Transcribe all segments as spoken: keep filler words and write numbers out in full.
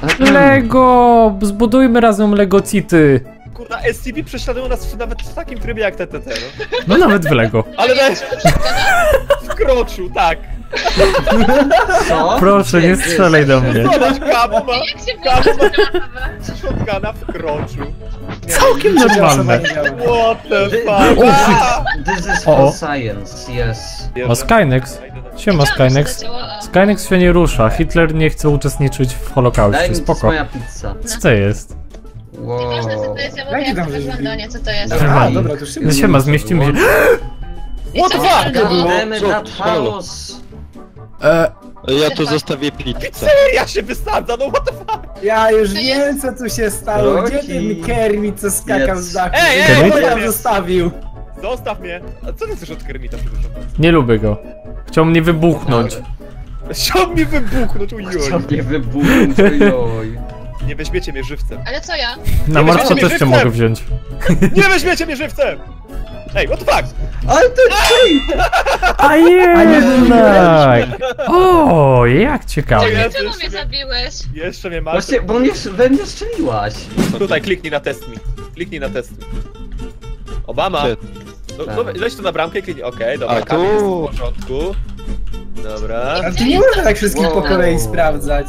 Lego! Zbudujmy razem Lego City. Kurna, S C P prześladują nas nawet w takim trybie jak T T T, no. No nawet w Lego. Ale w kroczu, tak. Co? Proszę, nie strzelaj do mnie. Zobacz, Kamu ma, Jak się Kamu włączy? ma shotguna w kroczu. Całkiem normalne. What the Thi- fuck? O, Ah! This is O, o. for science, yes. O, Skynex. Siema, Skynex. Skynex się nie rusza. Hitler nie chce uczestniczyć w Daj Holokauście. mi, to jest Spoko. moja pizza. Co to jest? Wow. Ważne co to jest, ja Jakie mówię tam jak to rzeczy? wygląda, nie co to jest. Aha. A, dobra, to już No siema, zmieścimy się. What the fuck? Damn Co? that Halo. house! E, Ja tu zostawię pizzę. Pizzeria się wysadza, no what the fuck? Ja już wiem, co tu się stało. Gdzie Rocky. ten Kermit, co skakał z dachu? Ej, ej, Kto ej, tam ej. zostawił? Zostaw mnie. A co ty chcesz od Kermita, przepraszam? nie lubię go. Chciał mnie wybuchnąć. Chciał mi wybuchnąć, Co ujoj. mnie wybuchnąć, ojoj. Nie weźmiecie mnie żywcem. Ale co ja? Na Nie martwo weźmiemy też cię żywcem. mogę wziąć. Nie weźmiecie mnie żywcem! Ej, what the fuck? Ale to czyj? A jednak! O, jak ciekawe. Jezu, Czemu jeszcze mnie mnie- zabiłeś? Jeszcze mnie masz. Właśnie, bo mnie we mnie strzeliłaś. Tutaj kliknij na test mi. Kliknij na test mi. Obama. Gdzie? No, Tak. no, leć tu na bramkę i kliknij. Okej, dobra, A, Kamil jest tu. w porządku. Dobra. Ale tu nie można tak wszystkich po Wow. kolei sprawdzać.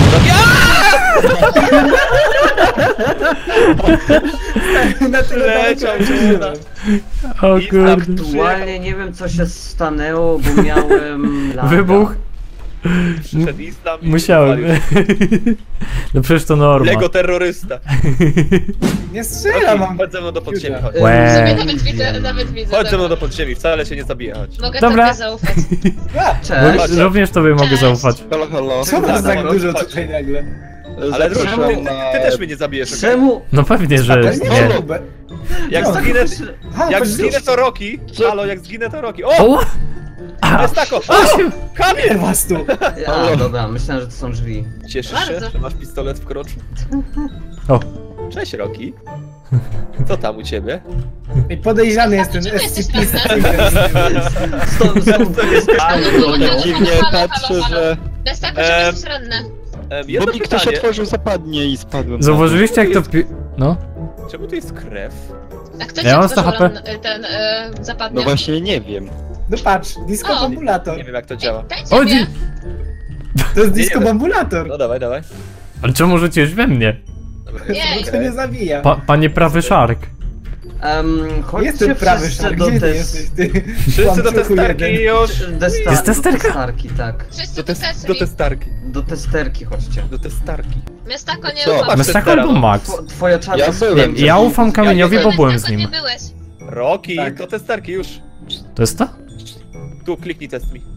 Na tyle Leciał daleko się nie na- O I kurde. Aktualnie nie wiem co się stanęło, bo miałem laga. Wybuch? Przyszedł Islam i Musiałem. wypalił. No przecież to norma. Lego terrorysta. Nie strzela, mam. Chodź ze mną do podziemi, chodź. Ym, Łe. Sobie Ej. nawet widzę, nawet widzę. Chodź ze mną dobra. do podziemi, wcale cię nie zabije, chodź. Mogę Dobra. tobie zaufać. Cześć. Również tobie mogę Cześć. zaufać. Halo, halo. Co nas tak Chodź, dużo chodź. tutaj nagle? Ale ty, Zapraszam ty, na... ty też mnie nie zabijesz, okej? Czemu? No pewnie, że To nie nie. ma lubę. Jak No. zginę, A, jak chodź, zginę to Rocky. Co? Halo, jak zginę to Rocky. O! O! A, Jest tako! Ile Kamil! was tu? A, dobra, myślałem, że to są drzwi. Cieszysz się, Bardzo. że masz pistolet w kroczu? o. Cześć, Rocky. Co tam u ciebie? Ej, podejrzany jest ten Czemu S C P. jesteś Stąd są A, no, tak dziwnie Halo, patrzy, halo, halo. że... Bez tego, Em, że jesteś ranny. Em, Bo jedno mi ktoś pytanie. otworzył zapadnie i spadłem. Zauważyliście jak to pi... No? Czemu tu jest krew? A kto Ja ci mam sto otworzył H P. ran- ten e, zapadnie? No właśnie nie wiem. No patrz, disco O. bombulator. Nie wiem jak to działa. Dajcie O, mnie. dzi- To jest Nie, disco nie. bombulator. No dawaj, dawaj. Ale czemu rzuciłeś we mnie? Dobra, Nie. To nie zabija. Pa, panie prawy szark. Um, chodźcie Jestem prawy wszyscy szark, do gdzie ty tes... jesteś ty? Wszyscy do Kłamczuchu testerki jeden. już! Desta... Jest testerka? Do testerki, tak. Wszyscy Do, do tes do sesji. testerki. Do testerki chodźcie. Do testerki. Miastako nie Co? ufam. Masz Mestako testera, albo no. Max? Two, twoja czarna Ja byłem. skrzynka. Ja ufam Kamieniowi, Ja bo nie byłem z Miastako nim. nie byłeś. Rocky, Tak. do testerki już. To jest to? Tu kliknij test mi.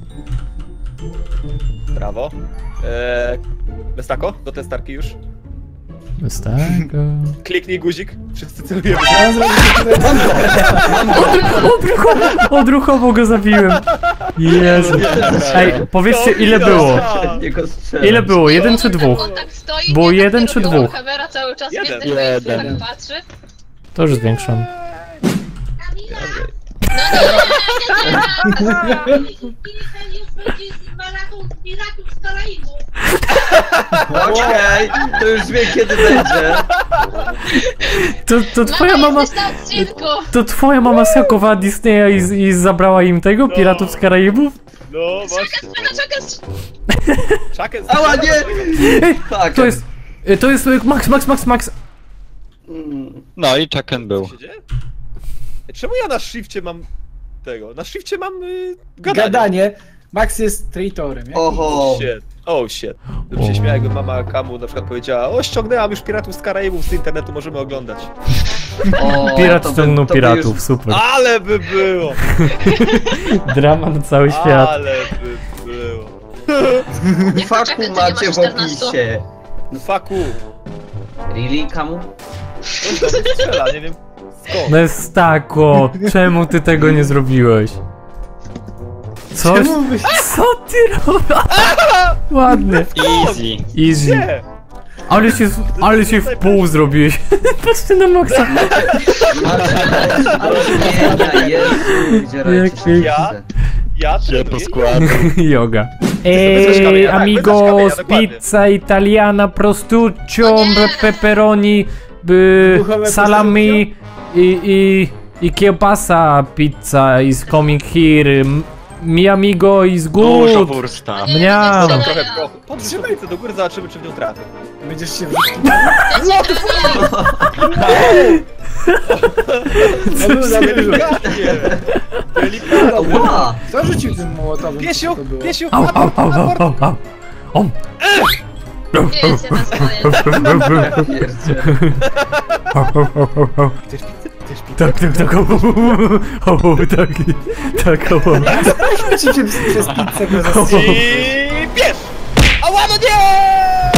Brawo. Eee, Bestako, do testerki już. Mestako... Kliknij guzik. Wszyscy celujemy. Ja zrobię tutaj Odruchowo, odruchowo go zabiłem. Jezu. Ej, powiedzcie ile było? Jego strzelać. Ile było? Jeden czy dwóch? On tak stoi, Było nie jeden tak czy robią dwóch? kamera cały czas, Jeden. jeden. Jeden. Jeden. Tak patrzy. To już zwiększam. Okej, to już wiem kiedy będzie. To, to twoja mama... Jesteś na odcinku. To twoja mama skakowała Disneya i, z- i zabrała im tego? Piratów z Karaibów? No właśnie. Czekaj, czekaj. Czakę Ała, nie! Ej, Tak. to jest... y, To jest y, Max, Max, Max, Max. Mm, No i Chucken był. Co się dzieje? Ej, czemu ja na shifcie mam tego? Na shifcie mam y, gadanie. gadanie. Max jest traitorem. jak- Oho. Shit. Oh shit. Bym się O. śmiał, jakby mama Kamu na przykład powiedziała: o, ściągnęłam już Piratów z Karaibów z internetu, możemy oglądać. O, Pirat to by- ściągnął to by piratów, już- super. Ale by było! Drama na cały świat. Ale by było. Jak to czekaj, Faku to nie macie masz w czternastu? opisie. No fuck you. Really, Kamu? On do mnie strzela, nie wiem skąd. Mestako, czemu ty tego nie zrobiłeś? Coś? Czemu byś... Co ty robisz? Ładnie. Easy. Easy. Nie! Ale się, ale się w pół zrobiłeś. Patrzcie na Maxa. Ale zmienia, Jezu, gdzie Jak rajcie Ja? Ja Się trenuję. poskładał. Yoga. Eee, tak, amigos, kamienia, dokładnie. pizza italiana, prostuccio, O nie! pepperoni, by, Duchowe salami i, i, i kiełbasa pizza is coming here. M- Mi amigo is Dużo good. wursta. Nie, Mniam. nie, nie, Trochę nie. prochu. Podtrzymaj to do góry, zobaczymy czy w nią trafię. Będziesz się wrzucił. No był za dużo. Delikatnie! Delikatnie! Ła! Kto rzucił tym mołotowym? Piesiu, Co to było? piesiu, Au, au, au, au, au, au. Om. Nie jest się na swoje. Pierdzie. Au, au, au, au, au. Chcesz pizzę? Chcesz pizzę? Tak, tak, tak, o, o, o, tak, tak, o, o. Rzucicie przez pizzę go zastrzelił. I bierz! Ała, no nie!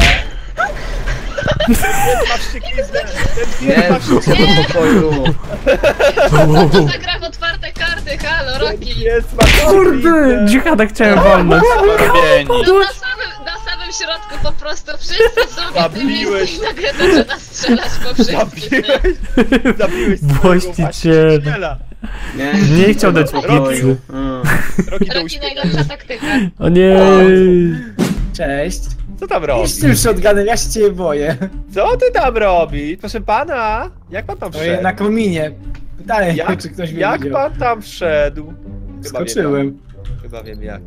Masz ścieklizdę! Ten Nie, pies masz wrzucę do pokoju. Co to za gra w otwarte karty? Halo, Roki. pies masz Kurde, ścieklizdę! dźwichada chciałem walnąć. Robieni. No na samym, na samym środku po prostu wszyscy są w tym miejscu Zabiłeś. i nagle zaczyna strzelać po wszystkich. Zabiłeś! Zabiłeś swojego Właściciela. właściciela. Nie, Nie chciał dać do pokoju. pizzy. Mm. Roki do Roki uśmiechu. najlepsza taktyka. O nie. Cześć. Co tam robi? Idź tym shotgunem, ja się ciebie boję. Co ty tam robi? Proszę pana, jak pan tam Ojej, wszedł? na kominie. Pytanie, Jak, czy ktoś mnie jak widział. pan tam wszedł? Chyba wiem, Skoczyłem. chyba wiem jak.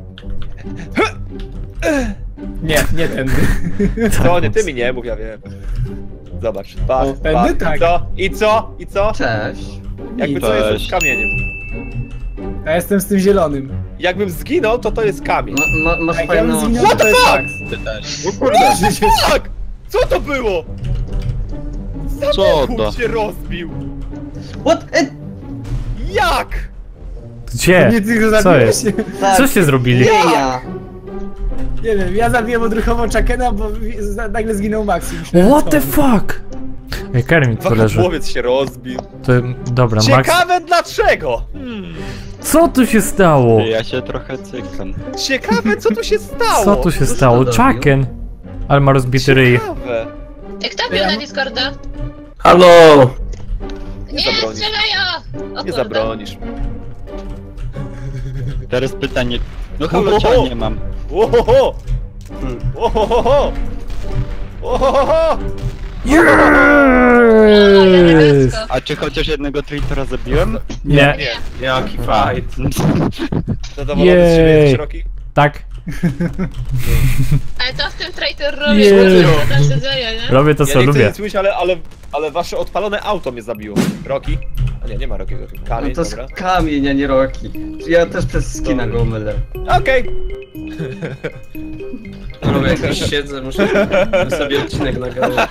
Nie, nie tędy. Co, nie ty mi nie mów, ja wiem. Zobacz, patrz, O, tędy patrz. tak. I co? I co? I co? Cześć. Jakby co Cześć. jestem z kamieniem. Ja jestem z tym zielonym. Jakbym zginął, to to jest kamień. Ma, ma, masz Jak ja fajną bym zginął, oczy. to jest tak. Ty też. O kurde, tak! Co to było? Co Samochód to? się rozbił. What? E, Jak? Gdzie? Nie ty go Co zabiłeś? jest? tak. Coście zrobili? Nie ja. Nie wiem, ja zabiłem odruchowo Chakena, bo za- nagle zginął Max. i myślałem, What co the on. fuck? Ej, Kermit tu leży. Wahadłowiec się rozbił. To, dobra, Max. Ciekawe dlaczego? Hmm. Co tu się stało? Ja się trochę cykam. Ciekawe co tu się stało? Co tu się Cóż to stało? zrobił? Chaken. Ale ma rozbity ryj. Ciekawe. Kto bił na Discorda? Halo! Nie, zabronisz. strzelają! O Nie kurde. zabronisz. Teraz pytanie. No halocia nie mam. Ohoho! Ohoho! Ohoho! Yes! A czy chociaż jednego traitora zabiłem? Nie, Nie. Jaki fight. Zadowolony z siebie Jej. jesteś, Roki? tak. Ale to w tym traitor robi, Jej. co tam się dzieje, nie? Robię to, Ja co nie chcę lubię. nic mówić, ale, ale, ale wasze odpalone auto mnie zabiło. Roki? A nie, nie ma Rokiego. No Kamień, to jest dobra. kamień, a nie Roki. Ja też przez skina go mylę. Okej. Dobra, jak już siedzę, muszę sobie odcinek nagrać.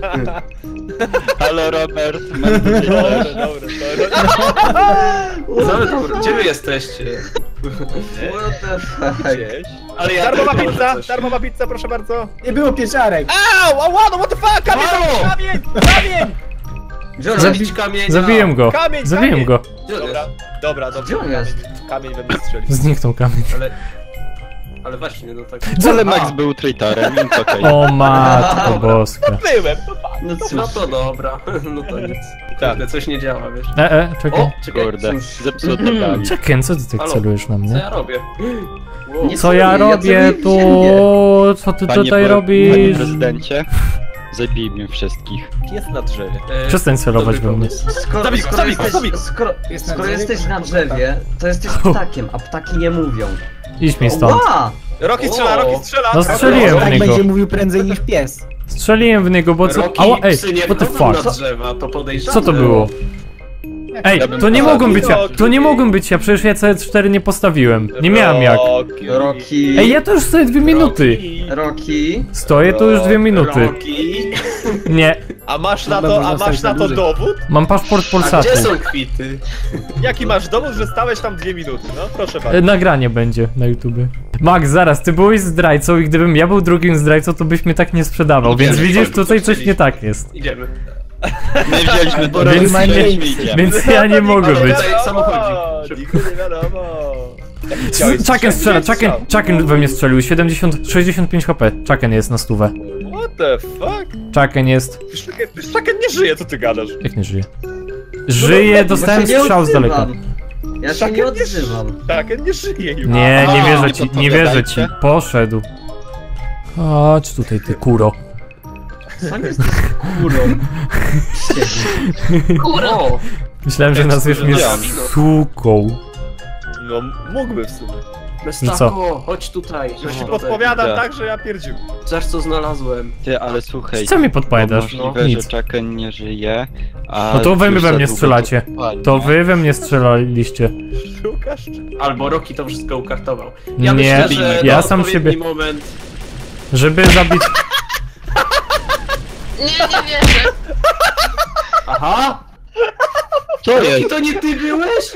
Halo Robert, mam Dobra, traitora. dobra, dobra. Cały to, gdzie wy jesteście? What the fuck? Gdzieś. Ale ja Darmowa też pizza, coś. darmowa pizza, proszę bardzo. Nie było pieczarek. Au! Ała, no what the fuck! Kamień, Halo! kamień, kamień! Gdzie on Zabi- jest? kamienia. Zabiłem go. Kamień, Zabiłem kamień. go. Gdzie on Dobra, jest? dobra, dobra. Gdzie on jest? Kamień we mnie strzelił. Zniknął kamień. Ale... Ale właśnie, no tak. Ale Max był traitorem, więc okej. O matko boska. Byłem, to tak. No cóż. No to dobra, no to nic. Tak. Kurde, coś nie działa, wiesz. E, e, czekaj. O, czekaj, Kurde, Cóż. zepsuto gali. Czekaj, co ty tak Halo? celujesz na co mnie? ja robię? Wow. Nie Co ja celuję, ja robię celuję w tu? ziemię. Co ty Panie, tutaj po- Panie robisz? prezydencie, zabij mnie wszystkich. Jest na drzewie. E, Przestań celować dobry we mnie. pomysł. Skoro, Zabij go, skoro, zabij go, jesteś, zabij go. skoro, Jest na skoro drzewie, jesteś na to- drzewie, to jesteś ptakiem, a ptaki nie mówią. Idź mi stąd. Ła! Roki strzela, O. Roki strzela! No strzeliłem w Tak niego. będzie mówił prędzej niż pies. Strzeliłem w niego, bo co... Roki, Ała, ej, psy nie what the wchodzą fuck? na drzewa, to podejrzane. Co to było? Ej, Ja bym to nie postawił. mogą być ja, to nie mogą być ja, przecież ja C cztery nie postawiłem. Nie miałem jak. Roki. Roki. Ej, ja to już stoję dwie minuty. Roki. Stoję tu już dwie minuty. Roki. Nie, A masz na Dobra, to, a zostań masz na tam to dłużej. dowód? mam paszport A Polsatu. gdzie są kwity? Jaki masz dowód, że stałeś tam dwie minuty? No proszę E, bardzo. Nagranie będzie na YouTubie. Max, zaraz, ty byłeś zdrajcą i gdybym ja był drugim zdrajcą, to byś mnie tak nie sprzedawał, więc Idziemy, widzisz, chodźmy, tutaj coś chcieliśmy. nie tak jest. Idziemy. My wzięliśmy to Więc- robić. Więc ja nie mogę Nikogo być. nie wiadomo, Samochodzik. nikogo nie wiadomo. Jaki chciałeś Chucken strzela, strzał? Chucken, Chucken we mnie strzelił, siedemdziesiąt, sześćdziesiąt pięć H P. Chucken jest na stówę. What the fuck? Chucken jest... Chucken nie żyje, co ty gadasz? Jak nie żyje? Żyje, dostałem Ja się nie strzał z daleka. odzywam. Ja się Chucken nie nie odzywam. Chucken nie żyje już. Nie, nie A, wierzę nie ci, nie wierzę ci. podpowiadajcie. Poszedł. Chodź tutaj, ty kuro. Sam jesteś kurą. Kurwa. O! Myślałem, że nazwiesz mnie Ja. suką. No, mógłby w sumie. Mestako, chodź tutaj. Że ci No, podpowiadam tak. tak, że ja pierdził. Zaś co znalazłem. Ty, ale słuchaj. Co mi podpowiadasz? Możliwe, Nic. że Chucken nie żyje, a... No to wy już we za mnie długo strzelacie. kopalnia. To wy we mnie strzelaliście. Szukasz? Albo Rocky to wszystko ukartował. Ja Nie, myślę, że ja na sam odpowiedni siebie- moment... Żeby zabić... Nie, nie wierzę. Aha! Co Rocky, jest? to nie ty byłeś?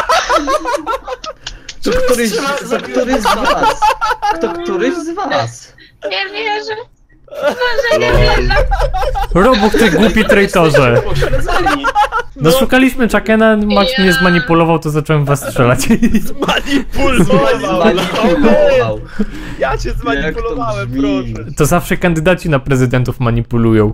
To któryś, strzela- to któryś z was. To któryś z was. Nie wierzę. Boże, nie wierzę. Robuch, ty głupi traitorze. Pośledzeni. No szukaliśmy Chuckena, Max mnie Ja. zmanipulował, to zacząłem was strzelać. Manipulował! Zmanipulował. Ja cię zmanipulowałem, Jak to brzmi? proszę. To zawsze kandydaci na prezydentów manipulują.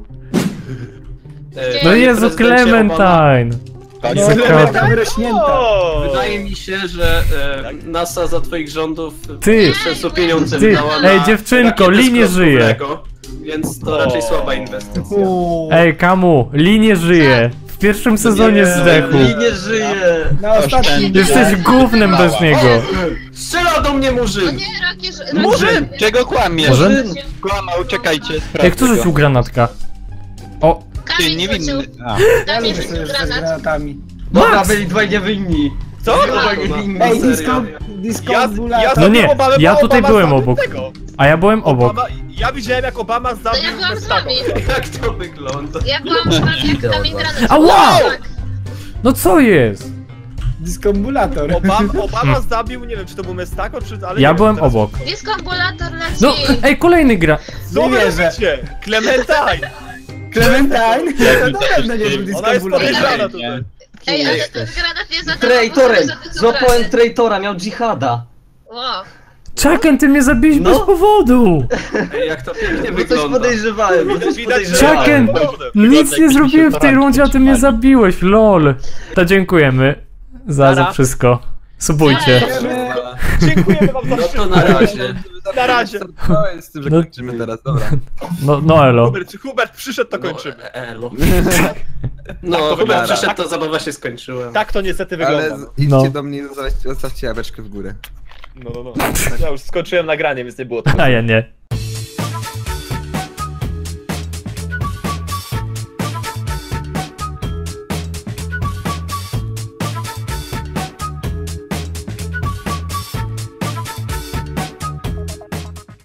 E, No panie Jezu, prezydencie Obama, Clementine! Tak, No, Zakradł. Klemenka wyrośnięta. O! Wydaje mi się, że e, NASA za twoich rządów Ty! w sensu pieniądze Ty, wydała na ej, dziewczynko, rakietę Lee nie z żyje. Lego, więc to raczej słaba inwestycja. Uuu, Ej, Kamu, Lee nie żyje. W pierwszym sezonie zdechł. I nie żyje. na ostatnim. Jesteś gównem bez niego. Strzela do mnie No murzyn! nie, Rocky, że... Murzyn! Czego kłamiesz? Może? Kłamał, czekajcie, Ej, sprawdzę kto go. rzucił granatka? O, Ty, Kamil niewinny. rzucił. A. Ja Kamil lubię rzucił sobie rzucać granat. granatami. Dobra, Max! byli dwaj niewinni. Co? Dwaj niewinni. Ej, serio? disco, disco Ja, ja bulator. No nie, zabiłem Obamę, ja bo tutaj Obama byłem zabił obok. Tego. a ja byłem obok. Obama, ja widziałem jak Obama To zabił ja byłam z Mestako. wami. Jak to wygląda? Ja byłam z wami, jak Kamil granat. Ała! Tak. No co jest? Diskombulator. Obama, Obama zabił, nie wiem czy to był Mestako, czy... Ale Ja nie byłem wiem, teraz- obok. Diskombulator leci. No, ej, kolejny gra. Co Nie wy wierzę. robicie? Clementine! Clementine? To na pewno nie był Ona jest diskombulator. podejrzana tutaj. Ej, ale jesteś? ten granat nie zadziałał. Traitorem. bo to są Złapałem granaty. traitora, miał dżihada. Wow. Chucken, ty mnie zabiłeś No. bez powodu. Ej, jak to pięknie Bo coś wygląda. podejrzewałem, bo coś Widać, że- podejrzewałem. Chucken! Nic nie zrobiłem w tej rundzie, a ty mnie zabiłeś, lol. To dziękujemy za, za Nara. wszystko. Subujcie. Dziękujemy wam za No to wszystko. na razie. Na razie. No, z tym, że No. kończymy teraz, dobra. No, no elo. Hubert, czy Hubert przyszedł, to kończymy. No, elo. Tak No, to Hubert wygląda. przyszedł, to zabawa się skończyła. Tak to niestety Ale wygląda. z- idźcie No. do mnie i zostawcie, zostawcie jabłeczkę w górę. No, no, no. Ja już skończyłem nagranie, więc nie było to. A ja nie.